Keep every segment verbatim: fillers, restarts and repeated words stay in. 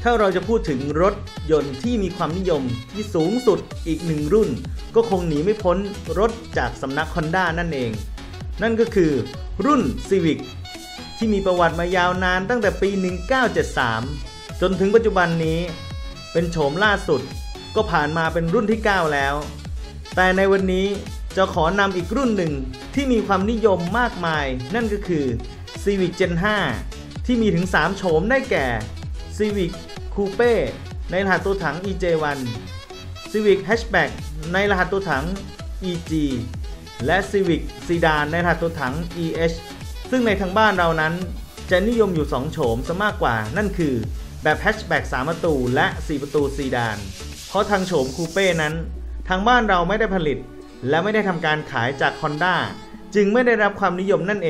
ถ้าเราจะพูดถึงรถยนต์ที่มีความนิยมที่สูงสุดอีกหนึ่งรุ่นก็คงหนีไม่พ้นรถจากสำนัก Honda นั่นเองนั่นก็คือรุ่น Civic ที่มีประวัติมายาวนานตั้งแต่ปีหนึ่งเก้าเจ็ดสามจนถึงปัจจุบันนี้เป็นโฉมล่าสุดก็ผ่านมาเป็นรุ่นที่เก้าแล้วแต่ในวันนี้จะขอนำอีกรุ่นหนึ่งที่มีความนิยมมากมายนั่นก็คือ Civic เจน ห้า ที่มีถึงสามโฉมได้แก่ Civic Coupe ในรหัสตัวถัง อี เจ วัน Civic Hatchback ในรหัสตัวถัง อี จี และ Civic Sedan ในรหัสตัวถัง อี เอช ซึ่งในทางบ้านเรานั้นจะนิยมอยู่สองโฉมซะมากกว่านั่นคือแบบ Hatchback สามประตูและสี่ประตูซีดานเพราะทางโฉมคูเป้นั้นทางบ้านเราไม่ได้ผลิตและไม่ได้ทำการขายจาก Honda จึงไม่ได้รับความนิยมนั่นเอง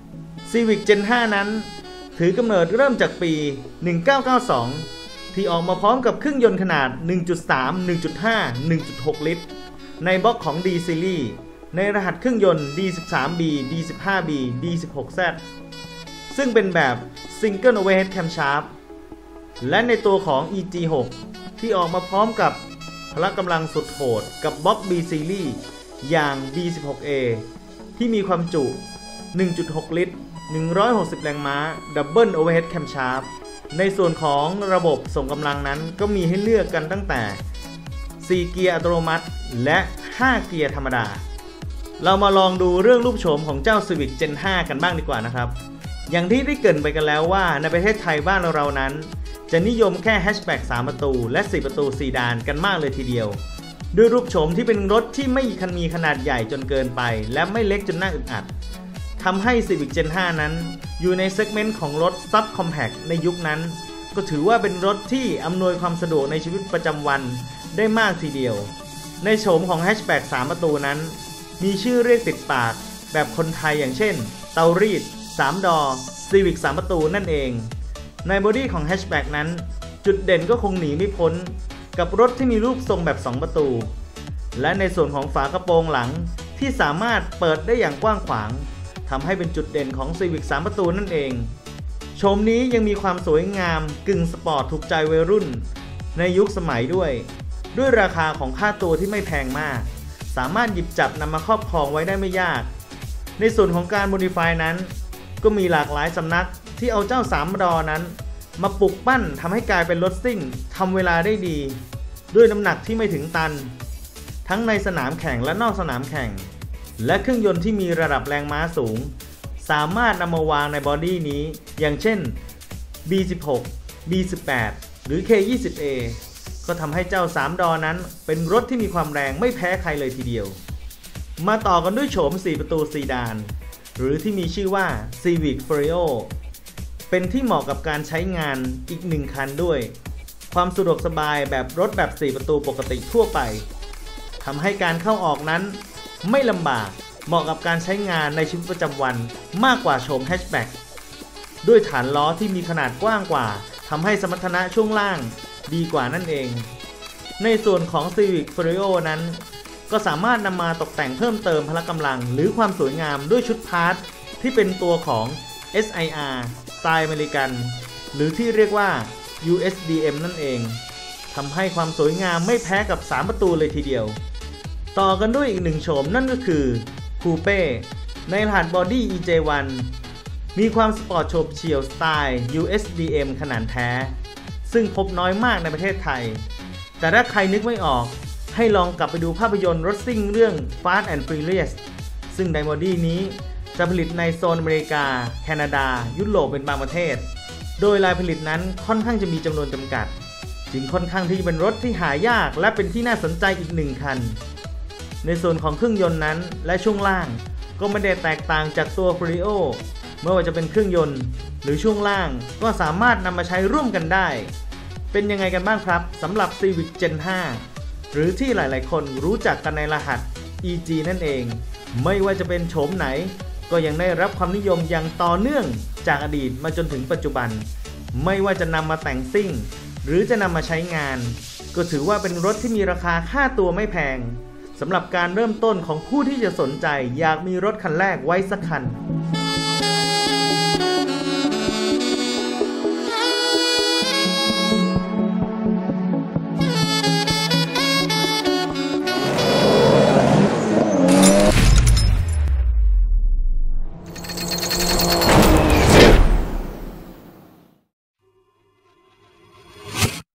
Civic เจน ห้า นั้นถือกำเนิดเริ่มจากปีหนึ่งเก้าเก้าสองที่ออกมาพร้อมกับเครื่องยนต์ขนาด หนึ่งจุดสาม หนึ่งจุดห้า หนึ่งจุดหก ลิตรในบล็อกของ D Series ในรหัสเครื่องยนต์ ดี สิบสาม บี ดี สิบห้า บี ดี สิบหก แซด ซึ่งเป็นแบบ Single Overhead Camshaft และในตัวของ อี จี หก ที่ออกมาพร้อมกับพละกำลังสุดโหดกับบล็อก B Series อย่าง บี สิบหก เอ ที่มีความจุ หนึ่งจุดหก ลิตรหนึ่งร้อยหกสิบ แรงม้า Double Overhead Camshaft ในส่วนของระบบส่งกำลังนั้นก็มีให้เลือกกันตั้งแต่สี่เกียร์อัตโนมัติและห้าเกียร์ธรรมดาเรามาลองดูเรื่องรูปโฉมของเจ้า Civic เจน ห้า กันบ้างดีกว่านะครับอย่างที่ได้เกริ่นไปกันแล้วว่าในประเทศไทยบ้านเรานั้นจะนิยมแค่แฮชแบ็กสามประตูและสี่ประตูซีดานกันมากเลยทีเดียวด้วยรูปโฉมที่เป็นรถที่ไม่มีขนาดใหญ่จนเกินไปและไม่เล็กจนน่าอึดอัดทำให้ Civic เจน ห้า นั้นอยู่ในเซกเมนต์ของรถ Sub Compact ในยุคนั้นก็ถือว่าเป็นรถที่อำนวยความสะดวกในชีวิตประจำวันได้มากทีเดียวในโฉมของแฮชแบ็กสามประตูนั้นมีชื่อเรียกติดปากแบบคนไทยอย่างเช่นเตารีดสามดอ Civic สามประตูนั่นเองในบอดี้ของแฮชแบ็กนั้นจุดเด่นก็คงหนีไม่พ้นกับรถที่มีรูปทรงแบบสองประตูและในส่วนของฝากระโปรงหลังที่สามารถเปิดได้อย่างกว้างขวางทำให้เป็นจุดเด่นของ Civic สามประตูนั่นเองโฉมนี้ยังมีความสวยงามกึ่งสปอร์ตถูกใจวัยรุ่นในยุคสมัยด้วยด้วยราคาของค่าตัวที่ไม่แพงมากสามารถหยิบจับนำมาครอบครองไว้ได้ไม่ยากในส่วนของการโมดิฟายนั้นก็มีหลากหลายสำนักที่เอาเจ้าสามดอนั้นมาปลุกปั้นทำให้กลายเป็นรถซิ่งทำเวลาได้ดีด้วยน้ำหนักที่ไม่ถึงตันทั้งในสนามแข่งและนอกสนามแข่งและเครื่องยนต์ที่มีระดับแรงม้าสูงสามารถนำมาวางในบอดี้นี้อย่างเช่น บี สิบหก บี สิบแปด หรือ เค ยี่สิบ เอ ก็ทำให้เจ้าสามดอนั้นเป็นรถที่มีความแรงไม่แพ้ใครเลยทีเดียวมาต่อกันด้วยโฉมสี่ประตูซีดานหรือที่มีชื่อว่า Civic Vario เป็นที่เหมาะกับการใช้งานอีกหนึ่งคันด้วยความสะดวกสบายแบบรถแบบสี่ประตูปกติทั่วไปทำให้การเข้าออกนั้นไม่ลำบากเหมาะกับการใช้งานในชีวิตประจำวันมากกว่าโฉมแฮชแบ็กด้วยฐานล้อที่มีขนาดกว้างกว่าทำให้สมรรถนะช่วงล่างดีกว่านั่นเองในส่วนของ Civic Vario นั้นก็สามารถนำมาตกแต่งเพิ่มเติมพละกำลังหรือความสวยงามด้วยชุดพาร์ทที่เป็นตัวของ เอส ไอ อาร์ สไตล์อเมริกันหรือที่เรียกว่า ยู เอส ดี เอ็ม นั่นเองทำให้ความสวยงามไม่แพ้กับสามประตูเลยทีเดียวต่อกันด้วยอีกหนึ่งโฉมนั่นก็คือคูเป้ในรหัสบอดี้ อี เจ วัน มีความสปอร์ตโฉบเฉี่ยวสไตล์ ยู เอส ดี เอ็ม ขนาดแท้ซึ่งพบน้อยมากในประเทศไทยแต่ถ้าใครนึกไม่ออกให้ลองกลับไปดูภาพยนตร์รถซิ่งเรื่อง Fast and Furious ซึ่งในบอดี้นี้จะผลิตในโซนอเมริกาแคนาดายุโรปเป็นบางประเทศโดยรายผลิตนั้นค่อนข้างจะมีจำนวนจำกัดจึงค่อนข้างที่จะเป็นรถที่หายากและเป็นที่น่าสนใจอีกหนึ่งคันในส่วนของเครื่องยนต์นั้นและช่วงล่างก็ไม่ได้แตกต่างจากตัว Vario ไม่ว่าจะเป็นเครื่องยนต์หรือช่วงล่างก็สามารถนำมาใช้ร่วมกันได้เป็นยังไงกันบ้างครับสำหรับ Civic เจน ห้า หรือที่หลายๆคนรู้จักกันในรหัส อี จี นั่นเองไม่ว่าจะเป็นโฉมไหนก็ยังได้รับความนิยมอย่างต่อเนื่องจากอดีตมาจนถึงปัจจุบันไม่ว่าจะนำมาแต่งซิ่งหรือจะนำมาใช้งานก็ถือว่าเป็นรถที่มีราคาค่าตัวไม่แพงสำหรับการเริ่มต้นของผู้ที่จะสนใจอยากมีรถคันแรกไว้สักคัน